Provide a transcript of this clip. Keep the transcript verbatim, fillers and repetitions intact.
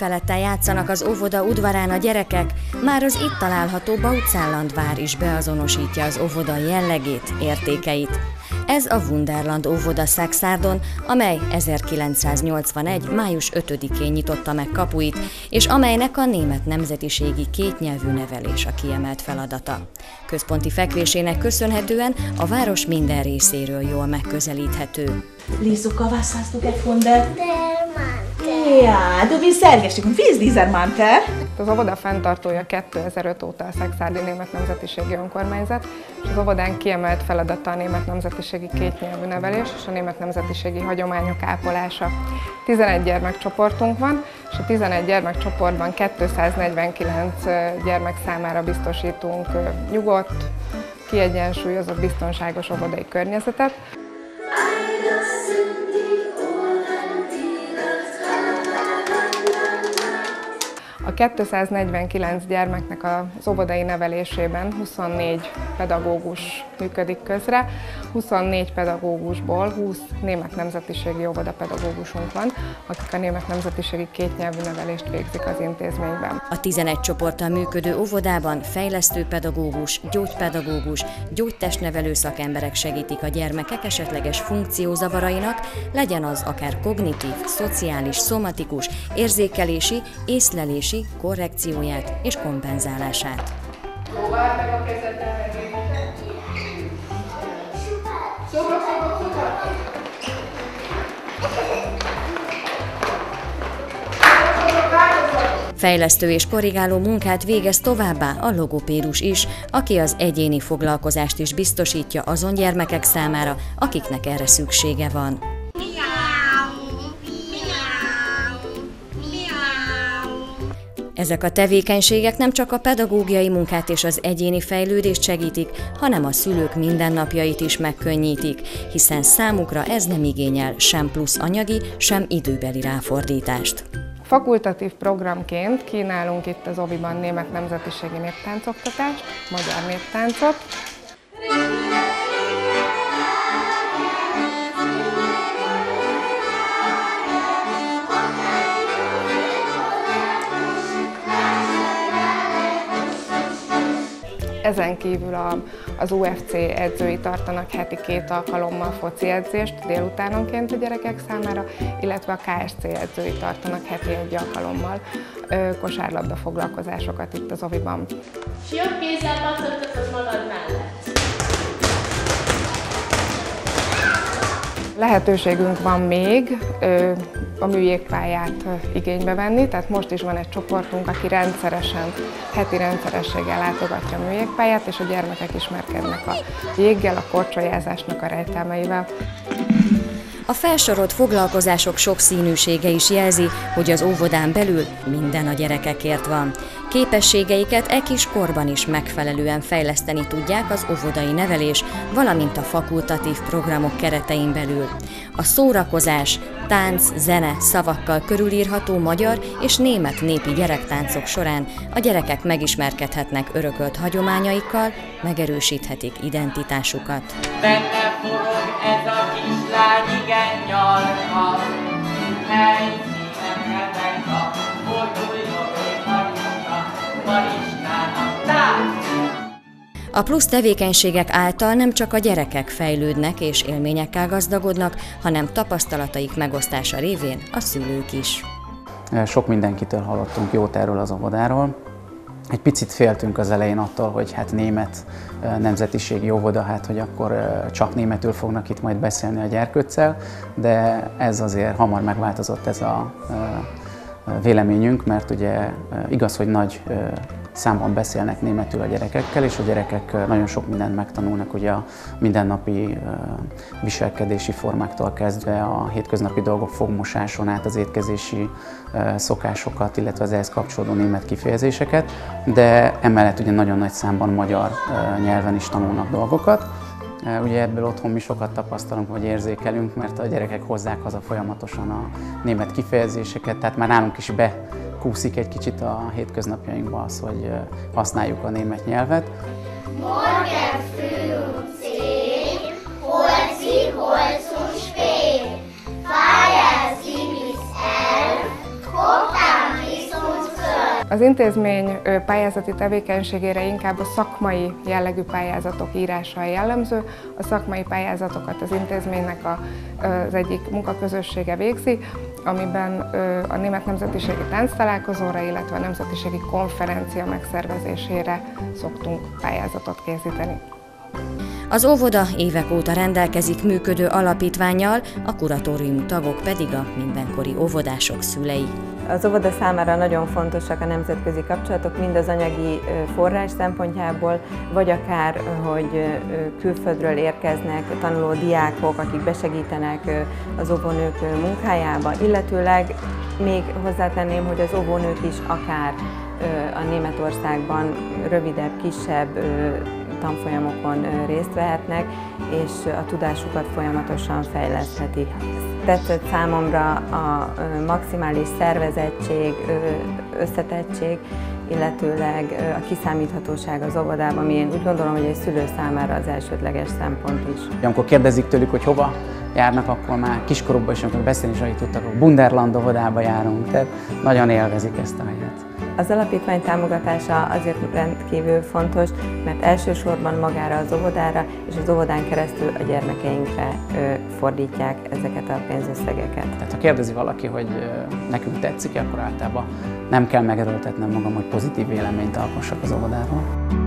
felette játszanak az óvoda udvarán a gyerekek, már az itt található Bautzellandvár is beazonosítja az óvoda jellegét, értékeit. Ez a Wunderland óvoda Szexárdon, amely ezerkilencszáznyolcvanegy. május ötödikén nyitotta meg kapuit, és amelynek a német nemzetiségi kétnyelvű nevelés a kiemelt feladata. Központi fekvésének köszönhetően a város minden részéről jól megközelíthető. Lizuka, was hast du gefunden? Der Mantel. Ja, du bist sehr gestimmt. Wie ist dieser Mantel? Az óvoda fenntartója kétezer-öt óta a Szexárdi Német Nemzetiségi Önkormányzat, és az óvodán kiemelt feladata a német nemzetiségi kétnyelvű nevelés és a német nemzetiségi hagyományok ápolása. tizenegy gyermekcsoportunk van, és a tizenegy gyermekcsoportban kétszáznegyvenkilenc gyermek számára biztosítunk nyugodt, kiegyensúlyozott, biztonságos óvodai környezetet. A kétszáznegyvenkilenc gyermeknek az óvodai nevelésében huszonnégy pedagógus működik közre, huszonnégy pedagógusból húsz német nemzetiségi óvodapedagógusunk van, akik a német nemzetiségi kétnyelvű nevelést végzik az intézményben. A tizenegy csoporttal működő óvodában fejlesztőpedagógus, gyógypedagógus, gyógytestnevelő szakemberek segítik a gyermekek esetleges funkciózavarainak, legyen az akár kognitív, szociális, szomatikus, érzékelési, észlelési, korrekcióját és kompenzálását. Próbáld meg a kezeddel megérni. Szoba, szoba, szoba! Fejlesztő és korrigáló munkát végez továbbá a logopédus is, aki az egyéni foglalkozást is biztosítja azon gyermekek számára, akiknek erre szüksége van. Ezek a tevékenységek nem csak a pedagógiai munkát és az egyéni fejlődést segítik, hanem a szülők mindennapjait is megkönnyítik, hiszen számukra ez nem igényel sem plusz anyagi, sem időbeli ráfordítást. Fakultatív programként kínálunk itt az óviban német nemzetiségi néptáncoktatást, magyar néptáncot. Ezen kívül a, az u ef cé edzői tartanak heti két alkalommal foci edzést délutánonként a gyerekek számára, illetve a ká es cé edzői tartanak heti egy alkalommal ö, kosárlabda foglalkozásokat itt az óviban. És jobb kézzel pattogtatod magad mellett. Lehetőségünk van még ö, a műjégpályát igénybe venni, tehát most is van egy csoportunk, aki rendszeresen, heti rendszerességgel látogatja a műjégpályát, és a gyermekek ismerkednek a jéggel, a korcsolyázásnak a rejtelmeivel. A felsorolt foglalkozások sokszínűsége is jelzi, hogy az óvodán belül minden a gyerekekért van. Képességeiket e kis korban is megfelelően fejleszteni tudják az óvodai nevelés, valamint a fakultatív programok keretein belül. A szórakozás, tánc, zene, szavakkal körülírható magyar és német népi gyerektáncok során a gyerekek megismerkedhetnek örökölt hagyományaikkal, megerősíthetik identitásukat. Benne forog ez a kislány, igen nyalva, helyszínen rebeka, forduljon, hogy Mariska, Mariskának tánc! A plusz tevékenységek által nem csak a gyerekek fejlődnek és élményekkel gazdagodnak, hanem tapasztalataik megosztása révén a szülők is. Sok mindenkitől hallottunk jót erről az óvodáról. Egy picit féltünk az elején attól, hogy hát német nemzetiségi óvoda, hát hogy akkor csak németül fognak itt majd beszélni a gyerkőccel, de ez azért hamar megváltozott ez a véleményünk, mert ugye igaz, hogy nagy számban beszélnek németül a gyerekekkel, és a gyerekek nagyon sok mindent megtanulnak, ugye a mindennapi viselkedési formáktól kezdve a hétköznapi dolgok fogmosáson át az étkezési szokásokat, illetve az ehhez kapcsolódó német kifejezéseket, de emellett ugye nagyon nagy számban magyar nyelven is tanulnak dolgokat. Ugye ebből otthon mi sokat tapasztalunk, vagy érzékelünk, mert a gyerekek hozzák haza folyamatosan a német kifejezéseket, tehát már nálunk is bekúszik egy kicsit a hétköznapjainkba az, hogy használjuk a német nyelvet. Morgen früh um zehn holt sie Holz und Späh. Feiern sie bis elf, guckt am Az intézmény pályázati tevékenységére inkább a szakmai jellegű pályázatok írása jellemző. A szakmai pályázatokat az intézménynek a, az egyik munkaközössége végzi, amiben a Német Nemzetiségi Tánctalálkozóra, illetve a Nemzetiségi Konferencia megszervezésére szoktunk pályázatot készíteni. Az óvoda évek óta rendelkezik működő alapítvánnyal, a kuratóriumi tagok pedig a mindenkori óvodások szülei. Az óvoda számára nagyon fontosak a nemzetközi kapcsolatok, mind az anyagi forrás szempontjából, vagy akár, hogy külföldről érkeznek tanuló diákok, akik besegítenek az óvónők munkájába, illetőleg még hozzátenném, hogy az óvónők is akár a Németországban rövidebb, kisebb tanfolyamokon részt vehetnek, és a tudásukat folyamatosan fejleszthetik. Tetszett számomra a maximális szervezettség, összetettség, illetőleg a kiszámíthatóság az óvodában, ami én úgy gondolom, hogy egy szülő számára az elsődleges szempont is. Amikor kérdezik tőlük, hogy hova járnak, akkor már kiskorukban is, amikor beszélni is, ahogy tudtak, a Bunderland óvodába járunk, tehát nagyon élvezik ezt a helyet. Az alapítvány támogatása azért rendkívül fontos, mert elsősorban magára az óvodára és az óvodán keresztül a gyermekeinkre fordítják ezeket a pénzösszegeket. Tehát ha kérdezi valaki, hogy nekünk tetszik, akkor általában nem kell megerőltetnem magam, hogy pozitív véleményt alkossak az óvodáról.